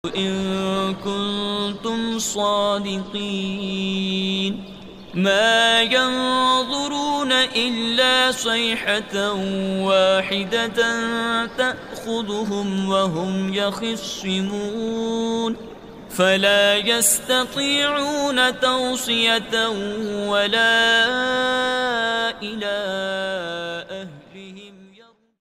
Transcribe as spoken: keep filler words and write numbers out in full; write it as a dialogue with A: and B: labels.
A: إن كنتم صادقين ما ينظرون إلا صيحة واحدة تأخذهم وهم يخصمون فلا يستطيعون توصية ولا إلى